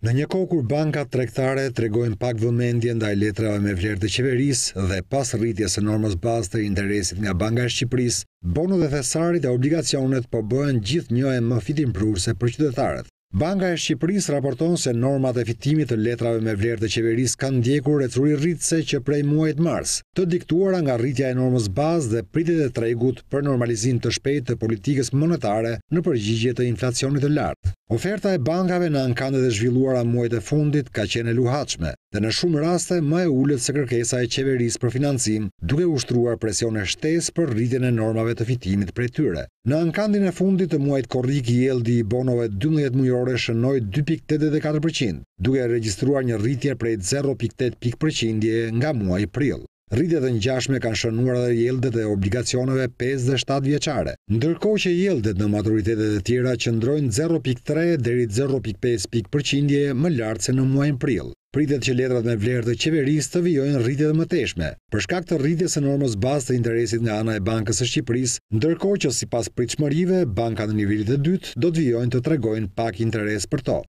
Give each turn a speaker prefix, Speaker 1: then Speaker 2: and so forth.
Speaker 1: Në një kohë kur bankat tregtare tregojnë pak vëmendje ndaj letrave me vlerë të qeverisë dhe pas rritjes së normës bazë të interesit nga Banka e Shqipërisë, bonut e thesarit e obligacionet po bëhen gjithnjë e më fitimprurse për qytetarët. Banka e Shqipërisë raporton se normat e fitimit të letrave me vlerë të qeverisë kanë ndjekur ecuri rritëse që prej muajit mars, të diktuara nga rritja e normës bazë dhe pritjet e tregut për normalizim të shpejtë të politikës monetare në përgjigje të inflacionit të lartë. Oferta e bankave në ankandet e zhvilluara muajt e fundit ka qenë e luhatshme dhe në shumë raste më e ulët se kërkesa e qeverisë për financim, duke ushtruar presione shtesë për rritjen e normave të fitimit prej tyre. Në ankandin e fundit të muajit korrik, yieldi i bonove 12 mujore shënoi 2.84%, duke regjistruar një rritje prej 0.8 pikëperqindje nga muaji prill. Rritjet e ngjashme kanë shënuar edhe yieldet e obligacioneve 5 dhe 7 vjeçare, ndërkohë që yieldet në maturitetet e tjera qëndrojnë 0.3 deri 0.5 pikëperqindje më lart se në muajin prill. Pritet që letrat me vlerë të qeverisë të vijojnë rritje të mëtejshme, për shkak të rritjes së normës bazë të interesit nga ana e Bankës së Shqipërisë, ndërkohë që sipas pritshmërive, bankat në nivelit të dytë do të vijojnë të tregojnë pak interes për to.